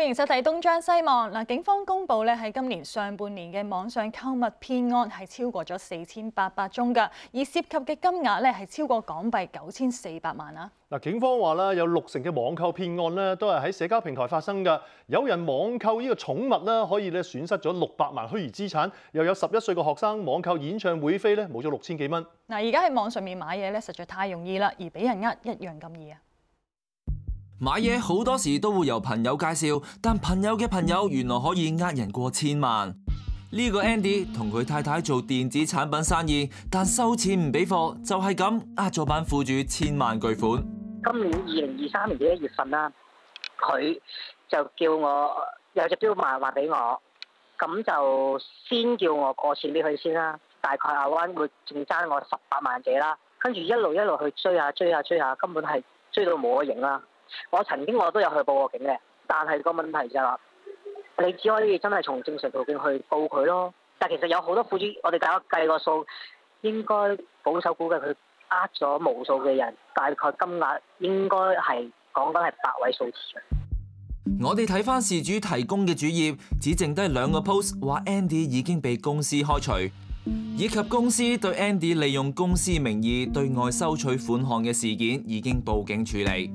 迎收睇《東張西望》。警方公布咧喺今年上半年嘅網上購物騙案係超過咗4800宗㗎，而涉及嘅金額咧係超過港幣9400萬啊！ 警方話啦，有60%嘅網購騙案咧都係喺社交平台發生㗎。有人網購呢個寵物啦，可以咧損失咗600萬虛擬資產，又有11歲嘅學生網購演唱會飛咧冇咗6000幾蚊。 而家喺網上面買嘢咧，實在太容易啦，而俾人呃一樣咁易啊！ 買嘢好多時都會由朋友介紹，但朋友嘅朋友原來可以呃人過千萬。呢個 Andy 同佢太太做電子產品生意，但收錢唔俾貨，就係咁呃咗班苦主千萬巨款。 今年2023年嘅1月份啦，佢就叫我有隻錶賣話俾我，咁就先叫我過錢俾佢先啦，大概阿灣會仲爭我18萬幾啦，跟住一路去追下，根本係追到冇得影啦。我曾經都有去報過警嘅，但係個問題就係話，你只可以真係從正常途徑去報佢咯。但其實有好多苦主，我哋計個數，應該保守估計佢呃咗無數嘅人，大概金額應該係講緊係8位數字。 我哋睇翻事主提供嘅主頁，只剩低2個 post 話 Andy 已經被公司開除，以及公司對 Andy 利用公司名義對外收取款項嘅事件已經報警處理。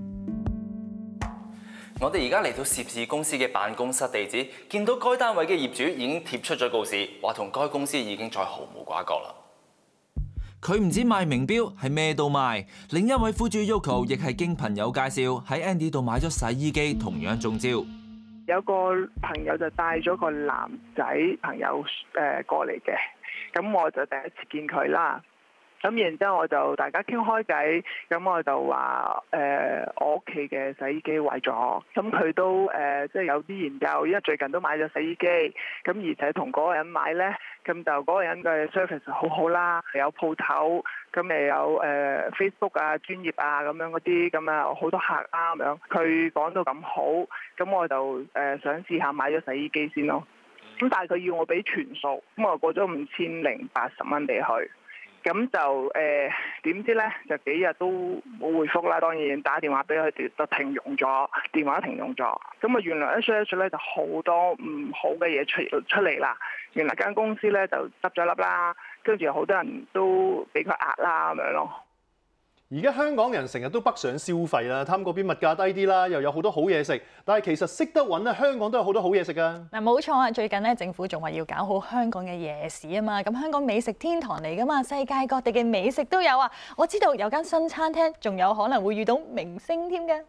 我哋而家嚟到涉事公司嘅辦公室地址，見到該單位嘅業主已經貼出咗告示，話同該公司已經再毫無瓜葛啦。佢唔止賣名錶，係咩都賣。另一位苦主 Yoko 亦係經朋友介紹喺 Andy 度買咗洗衣機，同樣中招。 有個朋友就帶咗個男仔朋友過嚟嘅，咁我就第一次見佢啦。咁然之後我就大家傾開偈，咁我就話我屋企嘅洗衣機壞咗，咁佢都即係有啲研究，因為最近都買咗洗衣機，咁而且同嗰個人買呢，咁就嗰個人嘅 service 好好啦，有鋪頭，咁又有Facebook 啊、專業啊咁樣嗰啲，咁啊好多客啊咁樣，佢講到咁好，咁我就想試下買咗洗衣機先咯。咁但係佢要我俾全數，咁我過咗5080蚊俾佢。咁就點知呢？就幾日都冇回覆啦。當然打電話俾佢哋就停用咗，電話停用咗。咁啊原來一出咧就好多唔好嘅嘢出嚟啦。原來間公司咧就執咗笠啦，跟住好多人都俾佢呃啦咁樣咯。 而家香港人成日都北上消費啦，貪嗰邊物價低啲啦，又有好多好嘢食。但係其實識得揾咧，香港都有好多好嘢食㗎。 冇錯啊！最近咧政府仲話要搞好香港嘅夜市啊嘛。咁香港美食天堂嚟㗎嘛，世界各地嘅美食都有啊。我知道有間新餐廳，仲有可能會遇到明星添嘅。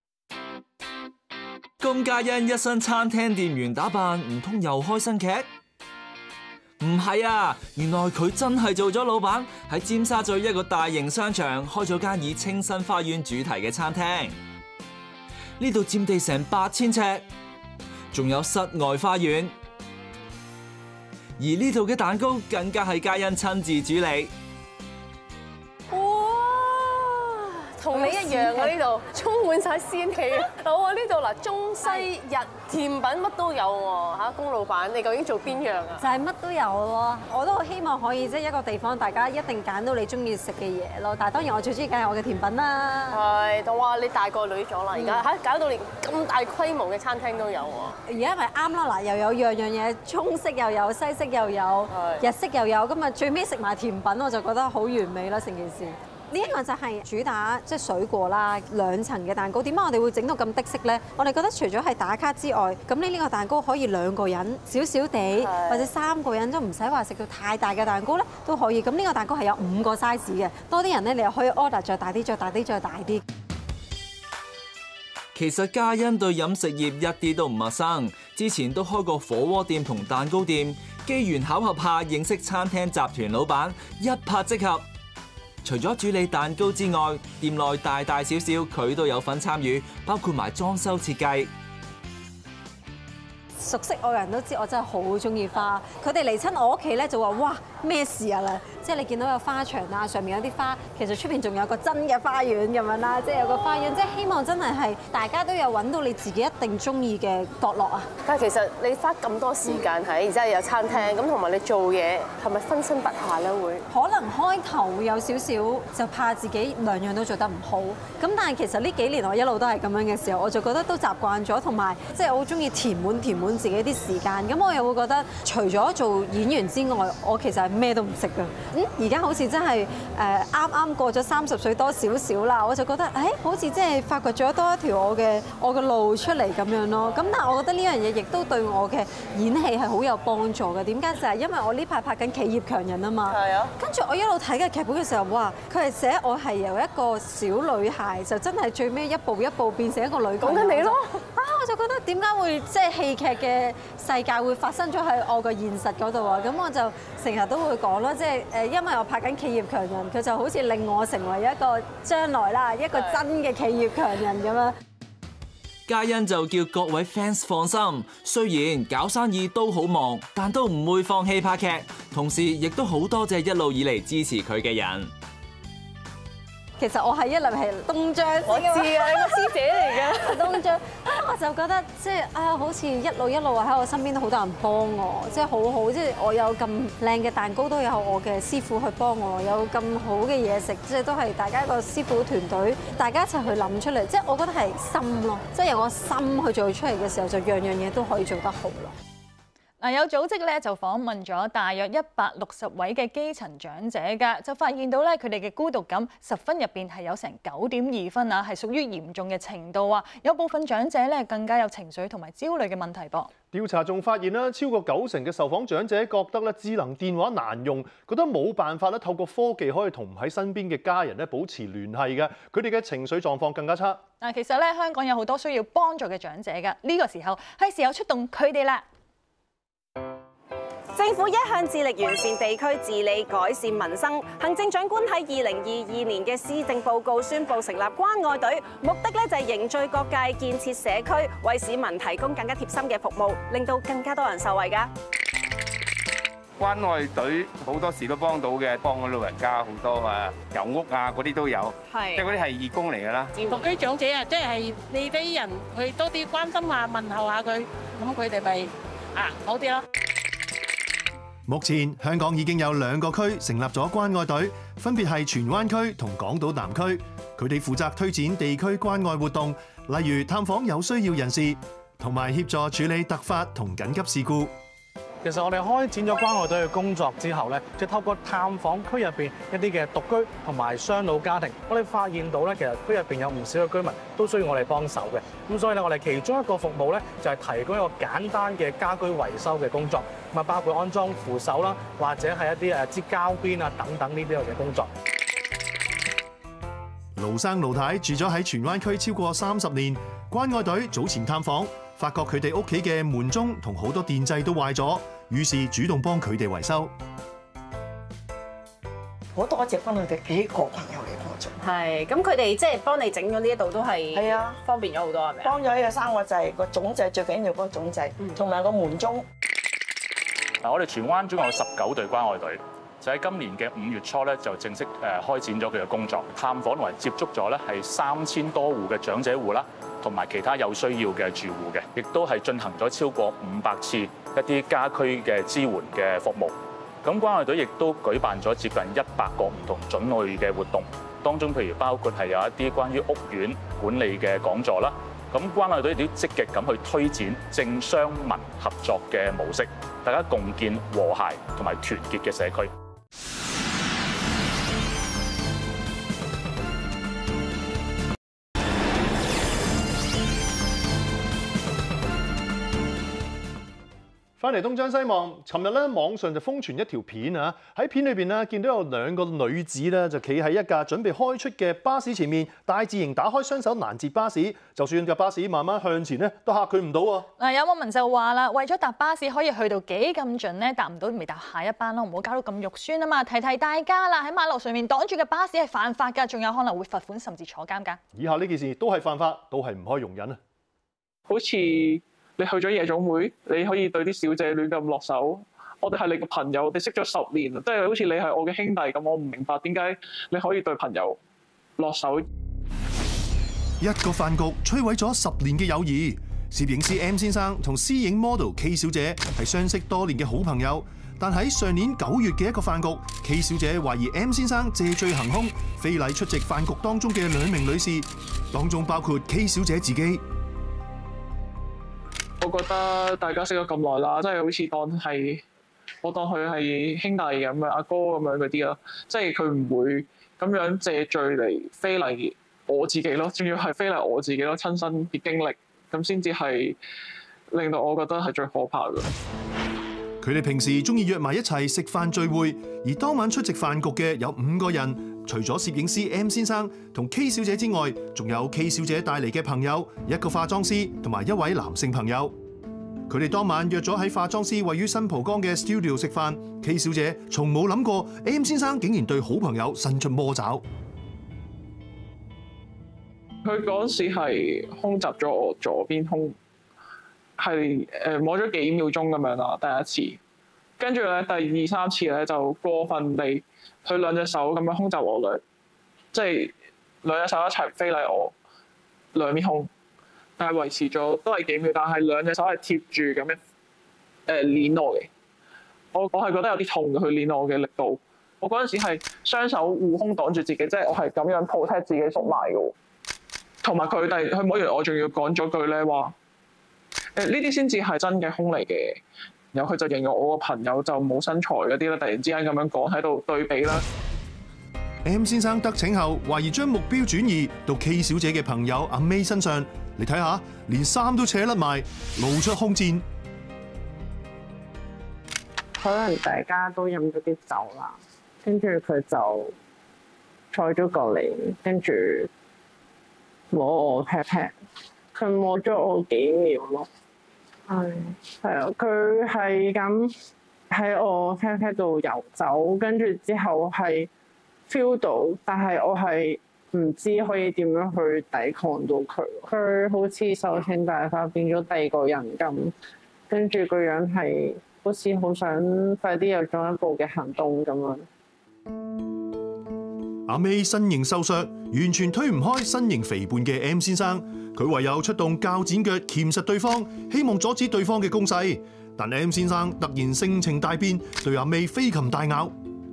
龔嘉欣一身餐廳店員打扮，唔通又開新劇？唔係啊，原來佢真係做咗老闆，喺尖沙咀一個大型商場開咗間以清新花園主題嘅餐廳。呢度佔地成8000尺，仲有室外花園。而呢度嘅蛋糕更加係嘉欣親自主理。 同你一樣啊！呢度充滿晒仙氣啊！好啊！呢度嗱，中西日甜品乜都有喎嚇。龔老闆，你究竟做邊樣啊？ 就係乜都有咯。我都好希望可以即係一個地方，大家一定揀到你中意食嘅嘢咯。但係當然我最中意梗係我嘅甜品啦。 係，同話你大個女咗啦，而家嚇搞到連咁大規模嘅餐廳都有喎。 而家咪啱啦！嗱，又有樣嘢，中式又有，西式又有，日式又有，咁啊最尾食埋甜品，我就覺得好完美啦成件事。呢一個就係主打即係水果啦，2層嘅蛋糕。點解我哋會整到咁的色呢？我哋覺得除咗係打卡之外，咁呢個蛋糕可以2個人少少地，或者3個人都唔使話食到太大嘅蛋糕咧，都可以。咁呢個蛋糕係有5個 size 嘅，多啲人咧你又可以 order 再大啲、再大啲、再大啲。 其實嘉欣對飲食業一啲都唔陌生，之前都開過火鍋店同蛋糕店，機緣巧合下認識餐廳集團老闆，一拍即合。除咗主理蛋糕之外，店內大大小小佢都有份參與，包括埋裝修設計。 熟悉我嘅人都知我真係好中意花，佢哋嚟親我屋企咧就話：哇， 咩事啊啦？即係你見到有花場啊，上面有啲花，其實出邊仲有個真嘅花園咁樣啦，即係有個花園，即係希望真係大家都有揾到你自己一定中意嘅角落啊！ 但係其實你花咁多時間喺，然之後有餐廳，咁同埋你做嘢係咪分身不下咧？會可能開頭會有少少就怕自己兩樣都做得唔好，咁但係其實呢幾年我一路都係咁樣嘅時候，我就覺得都習慣咗，同埋即係我好中意填滿自己啲時間，咁我又會覺得除咗做演員之外，我其實係咩都唔識㗎。而家好似真係啱啱過咗30歲多少少啦，我就覺得好似即係發掘咗多一條我嘅路出嚟咁樣咯。咁但係我覺得呢樣嘢亦都對我嘅演戲係好有幫助嘅。點解？就係因為我呢排拍緊《企業強人》啊嘛。係啊。跟住我一路睇嘅劇本嘅時候，哇！佢係寫我係由一個小女孩，就真係最尾一步一步變成一個女強人。講緊你咯。我就覺得點解會即係戲劇嘅世界會發生咗喺我個現實嗰度啊？咁我就成日都會講咯，即係因為我拍緊《企業強人》，佢就好似令我成為一個將來啦，一個真嘅企業強人咁樣。 嘉欣就叫各位 fans 放心，雖然搞生意都好忙，但都唔會放棄拍劇，同時亦都好多謝一路以嚟支持佢嘅人。 其實我係一路係東張， 我知啊，你個師姐嚟嘅東張。我就覺得即係好似一路喺我身邊都好多人幫我，即係好好，即係我有咁靚嘅蛋糕都有我嘅師傅去幫我，有咁好嘅嘢食，即係都係大家個師傅團隊，大家一齊去諗出嚟，即係我覺得係心咯，即係有個心去做出嚟嘅時候，就樣樣嘢都可以做得好咯。 嗱，有組織咧就訪問咗大約160位嘅基層長者㗎，就發現到咧佢哋嘅孤獨感10分入邊係有成9.2分啊，係屬於嚴重嘅程度啊。有部分長者咧更加有情緒同埋焦慮嘅問題噃。 調查仲發現啦，超過90%嘅受訪長者覺得咧智能電話難用，覺得冇辦法咧透過科技可以同唔喺身邊嘅家人咧保持聯繫嘅，佢哋嘅情緒狀況更加差。 嗱，其實咧香港有好多需要幫助嘅長者㗎，呢個時候係時候出動佢哋啦。 政府一向致力完善地區治理、改善民生。行政長官喺2022年嘅施政報告宣布成立關愛隊，目的咧就係凝聚各界，建設社區，為市民提供更加貼心嘅服務，令到更加多人受惠㗎。 關愛隊好多時都幫到嘅，幫嗰老人家好多有屋啊嗰啲都有，即係嗰啲係義工嚟㗎啦。 獨居長者啊，即係你啲人去多啲關心下、問候下佢，咁佢哋咪好啲咯。 目前香港已經有2個區成立咗關愛隊，分別係荃灣區同港島南區。佢哋負責推展地區關愛活動，例如探訪有需要人士，同埋協助處理突發同緊急事故。 其實我哋開展咗關愛隊嘅工作之後咧，就透過探訪區入邊一啲嘅獨居同埋雙老家庭，我哋發現到咧，其實區入邊有唔少嘅居民都需要我哋幫手嘅。咁所以咧，我哋其中一個服務咧，就係提供一個簡單嘅家居維修嘅工作，咁啊包括安裝扶手啦，或者係一啲支膠邊啊等等呢啲嘅工作。 盧生盧太住咗喺荃灣區超過30年，關愛隊早前探訪，發覺佢哋屋企嘅門鐘同好多電掣都壞咗，於是主動幫佢哋維修。 好多謝關愛隊幾個朋友嚟幫助。 係，咁佢哋即係幫你整咗呢一度都係係啊， 方便咗好多係咪？ 幫咗呢個3個掣，個總掣最緊要嗰個總掣，同埋個門鐘。 嗱，我哋荃灣總共有19隊關愛隊。就喺今年嘅5月初咧，就正式開展咗佢嘅工作，探訪同埋接觸咗咧係3000多戶嘅長者戶啦，同埋其他有需要嘅住戶嘅，亦都係進行咗超過500次一啲家居嘅支援嘅服務。咁關愛隊亦都舉辦咗接近100個唔同種類嘅活動，當中譬如包括係有一啲關於屋苑管理嘅講座啦。咁關愛隊亦都積極咁去推展政商民合作嘅模式，大家共建和諧同埋團結嘅社區。 翻嚟東張西望，尋日咧網上就瘋傳一條片啊！喺片裏邊咧見到有2個女子咧就企喺一架準備開出嘅巴士前面，大字型打開雙手攔截巴士，就算架巴士慢慢向前咧，都嚇佢唔到啊！ 嗱，有網民就話啦，為咗搭巴士可以去到幾咁盡咧，搭唔到咪搭下一班咯，唔好搞到咁肉酸啊嘛！提提大家啦，喺馬路上面擋住嘅巴士係犯法㗎，仲有可能會罰款甚至坐監㗎。 以下呢件事都係犯法，都係唔可以容忍啊！ 好似你去咗夜總會，你可以對啲小姐亂咁落手， 我哋係你個朋友，我哋識咗10年，即係好似你係我嘅兄弟咁，我唔明白點解你可以對朋友落手。 一個飯局摧毀咗10年嘅友誼。攝影師 M 先生同私影 model K 小姐係相識多年嘅好朋友，但喺上年9月嘅一個飯局 ，K 小姐懷疑 M 先生借醉行凶，非禮出席飯局當中嘅2名女士，當中包括 K 小姐自己。 我覺得大家識咗咁耐啦，即係好似我當佢係兄弟咁樣，阿哥咁樣嗰啲咯，即係佢唔會咁樣借醉嚟非禮我自己咯，仲要係非禮我自己咯，親身嘅經歷。咁先至係令到我覺得係最可怕嘅。 佢哋平時中意約埋一齊食飯聚會，而當晚出席飯局嘅有5個人，除咗攝影師 M 先生同 K 小姐之外，仲有 K 小姐帶嚟嘅朋友，一個化妝師同埋一位男性朋友。佢哋當晚約咗喺化妝師位於新蒲崗嘅 studio 食飯。K 小姐從冇諗過 M 先生竟然對好朋友伸出魔爪。 佢嗰時係空襲咗我左邊胸，係摸咗幾秒鐘咁樣啦，第一次。跟住咧，第2、3次咧就過分地，佢2隻手咁樣空襲我嘅，即係2隻手一齊飛嚟我兩邊胸，但係維持咗都係幾秒，但係2隻手係貼住咁樣攣我嘅。我係覺得有啲痛嘅，佢攣我嘅力度。我嗰陣時係雙手護胸擋住自己，即係我係咁樣 protect 自己縮埋嘅。同埋佢摸完我，仲要講咗句咧話，呢啲先至係真嘅胸嚟嘅。然後佢就形容我個朋友就冇身材嗰啲啦，突然之間咁樣講喺度對比啦。 M 先生得逞後，懷疑將目標轉移到 K 小姐嘅朋友阿 May 身上。你睇下，連衫都扯甩埋，露出胸墊。 可能大家都飲咗啲酒啦，跟住佢就坐咗過嚟，跟住摸我 pat pat，佢摸咗我幾秒咯。係啊，佢係咁喺我 pat pat 度游走，跟住之後係 feel 到，但係我係唔知可以點樣去抵抗到佢。佢好似獸性大發，變咗第2個人咁，跟住個樣係好似好想快啲有進一步嘅行動咁樣。 阿 May 身形瘦削，完全推唔開身形肥胖嘅 M 先生，佢唯有出動鉸剪腳鉗實對方，希望阻止對方嘅攻勢。但 M 先生突然性情大變，對阿 May 飛禽大咬。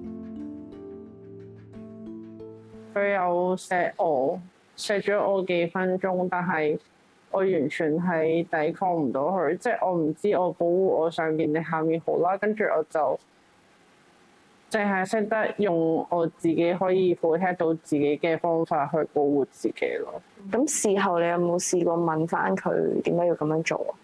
佢有錫咗我幾分鐘，但係我完全係抵抗唔到佢，即係我唔知我保護我上面定下面好啦，跟住我就淨係識得用我自己可以 protect 到自己嘅方法去保護自己咯。 咁事後你有冇試過問翻佢點解要咁樣做啊？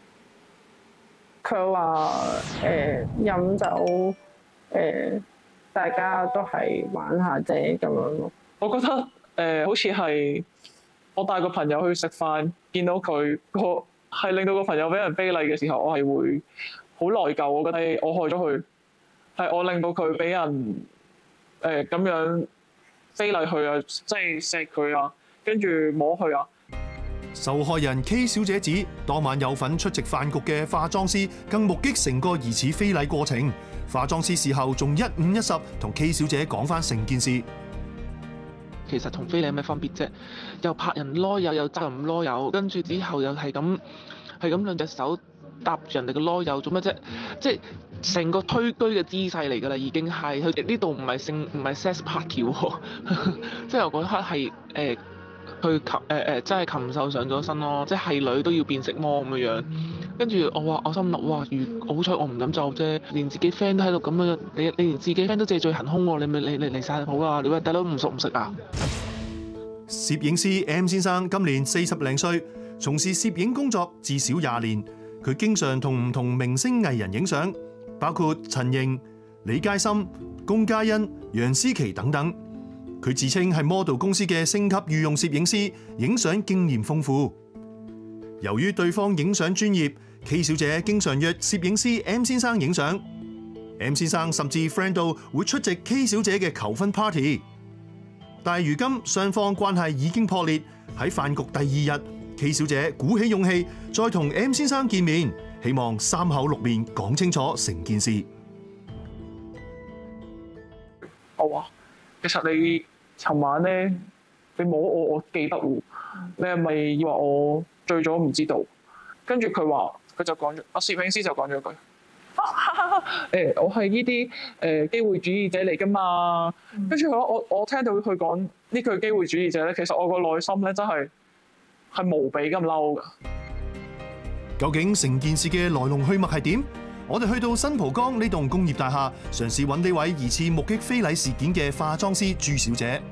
佢話飲酒大家都係玩下啫咁樣咯。 我覺得好似係我帶個朋友去食飯，見到佢係令到個朋友俾人非禮嘅時候，我係會好內疚。我覺得我害咗佢，係我令到佢俾人咁樣非禮佢啊，即係錫佢啊，跟住摸佢啊。 受害人 K 小姐指，當晚有份出席飯局嘅化妝師更目擊成個疑似非禮過程。化妝師事後仲1、5、10同 K 小姐講翻成件事。 其實同非禮有咩分別啫？又拍人囉柚，又執人囉柚，跟住之後又係咁2隻手搭住人哋嘅囉柚，做咩啫？即係成個推居嘅姿勢嚟㗎啦，已經係佢呢度唔係 sex party 喎，即係我覺得係佢真係禽獸上咗身咯，即係女都要變食魔咁樣。跟住我心諗，哇！好彩我唔飲酒啫，連自己 friend 都喺度咁樣，你連自己 friend 都借醉行兇喎，你咪你嚟晒好啊！你話大佬唔熟唔食啊？ 攝影師 M 先生今年40零歲，從事攝影工作至少20年。佢經常同唔同明星藝人影相，包括陳瑩、李佳芯、龔嘉欣、楊思琦等等。佢自稱係 model 公司嘅星級御用攝影師，影相經驗豐富。由於對方影相專業，K 小姐經常約攝影師 M 先生影相。M 先生甚至 friend 到會出席 K 小姐嘅求婚 party。但係如今雙方關係已經破裂，喺飯局第2日，K 小姐鼓起勇氣再同 M 先生見面。 希望三口六面講清楚成件事。 我話其實你尋晚咧，你摸我記得喎，你係咪以為我醉咗唔知道？跟住佢就講咗，攝影師就講咗句。我係呢啲機會主義者嚟㗎嘛，跟住我聽到佢講呢句機會主義者咧，其實我個內心咧真係無比咁嬲㗎。 究竟成件事嘅來龍去脈係點？我哋去到新蒲崗呢棟工業大廈，嘗試揾呢位疑似目擊非禮事件嘅化妝師朱小姐。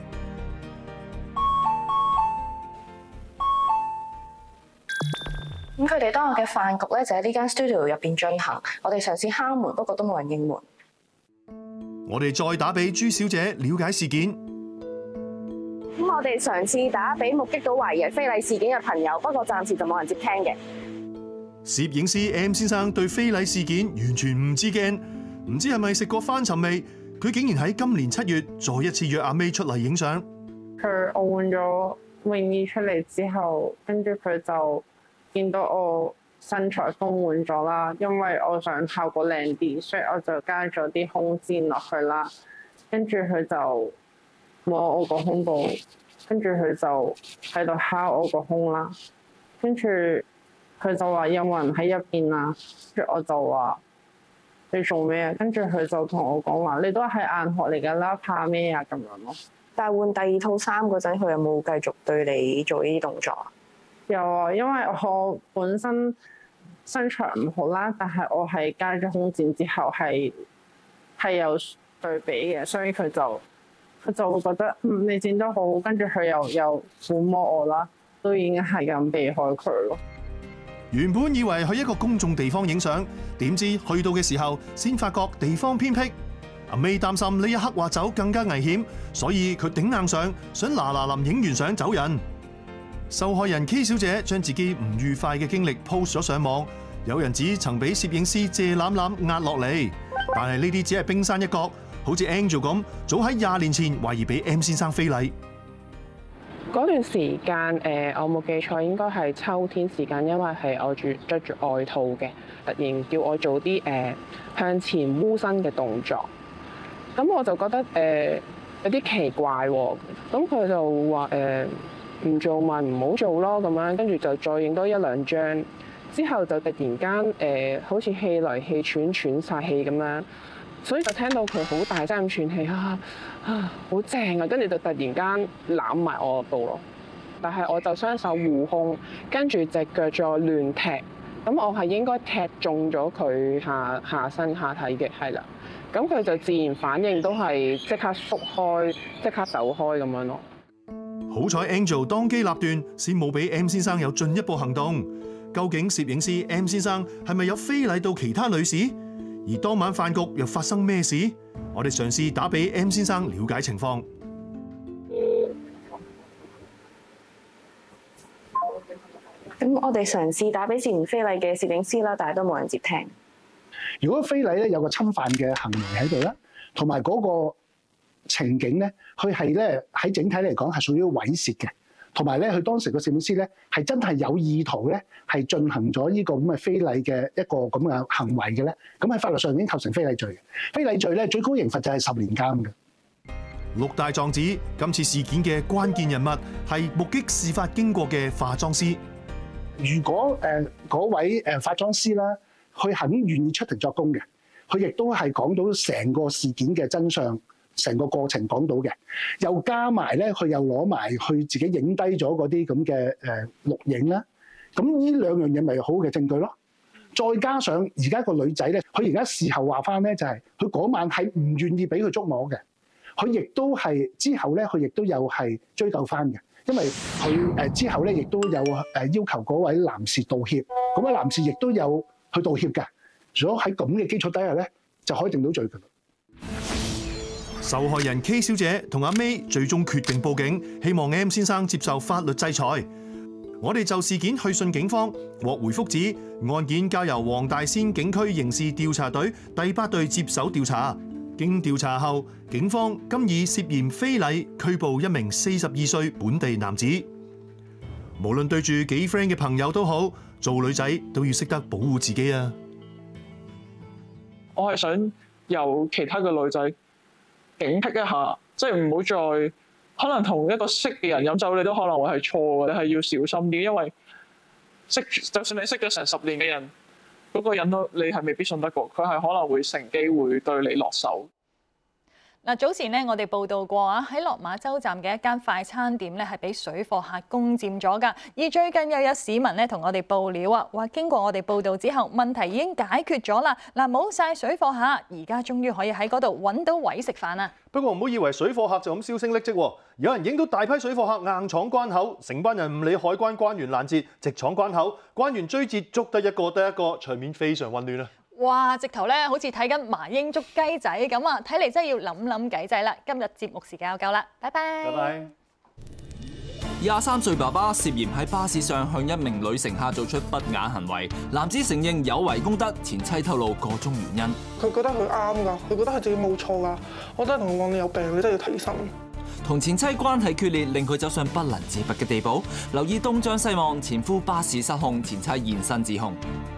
咁佢哋當日嘅飯局咧就喺呢間 studio 入邊進行，我哋嘗試敲門，不過都冇人應門。 我哋再打俾朱小姐了解事件。 咁我哋嘗試打俾目擊到懷疑非禮事件嘅朋友，不過暫時就冇人接聽嘅。 攝影師 M 先生對非禮事件完全唔知驚，唔知係咪食過翻尋味，佢竟然喺今年7月再一次約阿 May 出嚟影相。 我換咗泳衣出嚟之後，跟住佢就見到我身材豐滿咗啦，因為我想效果靚啲，所以我就加咗啲胸墊落去啦。跟住佢就摸我個胸部，跟住佢就喺度敲我個胸啦。跟住佢就話有冇人喺入邊啊？跟住我就話你做咩啊？跟住佢就同我講話你都係硬殼嚟㗎啦，怕咩啊咁樣咯。 但係換第二套衫嗰陣，佢有冇繼續對你做呢啲動作啊？ 有啊，因為我本身身材唔好啦，但係我係加咗胸墊之後係有對比嘅，所以佢就會覺得你剪得好，跟住佢又撫摸我啦，都已經係咁避開佢咯。 原本以為去一個公眾地方影相，點知去到嘅時候先發覺地方偏僻。阿 May 擔心呢一刻話走更加危險，所以佢頂硬上，想嗱臨影完相走人。受害人 K 小姐將自己唔愉快嘅經歷 post 咗上網，有人指曾俾攝影師借攬攬壓落嚟，但係呢啲只係冰山一角。好似 Angel 咁，早喺20年前懷疑俾 M 先生非禮。 嗰段時間我冇記錯應該係秋天時間，因為係我着住外套嘅，突然叫我做啲向前烏身嘅動作，咁我就覺得有啲奇怪喎。咁佢就話唔做咪唔好做咯，咁樣跟住就再影多1、2張，之後就突然間好似氣來氣喘晒氣咁樣，所以就聽到佢好大聲咁喘氣好正啊！跟住就突然間攬埋我度咯，但係我就雙手護胸，跟住隻腳再亂踢，咁我係應該踢中咗佢下身下體嘅，係啦，咁佢就自然反應都係即刻縮開，即刻走開咁樣咯。 好彩 Angel 當機立斷，先冇俾 M 先生有進一步行動。究竟攝影師 M 先生係咪有非禮到其他女士？而當晚飯局又發生咩事？我哋嘗試打俾 M 先生了解情況。 咁我哋嘗試打俾涉嫌非禮嘅攝影師啦，但係都冇人接聽。 如果非禮咧有個侵犯嘅行為喺度啦，同埋嗰個情景咧，佢係咧喺整體嚟講係屬於猥褻嘅，同埋咧佢當時個攝影師咧係真係有意圖咧係進行咗呢個咁嘅非禮嘅一個咁嘅行為嘅咧，咁喺法律上已經構成非禮罪嘅。非禮罪咧最高刑罰就係10年監嘅。 六大狀指今次事件嘅關鍵人物係目擊事發經過嘅化妝師。 如果嗰位化妝師啦，佢肯願意出庭作供嘅，佢亦都係講到成個事件嘅真相，成個過程講到嘅，又加埋咧，佢又攞埋去自己影低咗嗰啲咁嘅錄影啦。咁呢兩樣嘢咪好嘅證據咯。再加上而家個女仔咧，佢而家事後話翻咧，就係佢嗰晚係唔願意俾佢捉摸嘅。佢亦都係之後咧，佢亦都有係追究翻嘅，因為佢之後咧，亦都有要求嗰位男士道歉。嗰位男士亦都有去道歉㗎。如果喺咁嘅基礎底下咧，就可以定到罪㗎啦。 受害人 K 小姐同阿 May 最終決定報警，希望 M 先生接受法律制裁。我哋就事件去信警方，獲回覆指案件交由黃大仙警區刑事調查隊第8隊接手調查。經調查後，警方今以涉嫌非禮拘捕一名42歲本地男子。無論對住幾 friend 嘅朋友都好， 做女仔都要識得保護自己啊！ 我係想由其他嘅女仔警惕一下，即係唔好再可能同一個識嘅人飲酒，你都可能會係錯嘅，你係要小心啲，因為就算你識咗成10年嘅人，嗰個人都你係未必信得過，佢係可能會乘機會對你落手。 嗱，早前咧，我哋報道過啊，喺落馬洲站嘅一間快餐店咧，係俾水貨客攻佔咗㗎。而最近又有市民咧同我哋報料啊，話經過我哋報道之後，問題已經解決咗啦。嗱，冇晒水貨客，而家終於可以喺嗰度揾到位食飯啦。 不過唔好以為水貨客就咁銷聲匿跡喎，有人影到大批水貨客硬闖關口，成班人唔理海關關員攔截，直闖關口，關員追截捉得一個得一個，場面非常混亂啊！ 哇！直頭咧，好似睇緊麻鷹捉雞仔咁啊！睇嚟真係要諗計仔啦。今日節目時間又夠啦，拜拜。 拜拜。 23歲爸爸涉嫌喺巴士上向一名女乘客做出不雅行為，男子承認有違公德，前妻透露個中原因。 佢覺得佢啱㗎，佢覺得佢自己冇錯㗎。我都係同佢講：你有病，你真係要睇醫生。 同前妻關係決裂，令佢走上不能自拔嘅地步。留意東張西望，前夫巴士失控，前妻現身指控。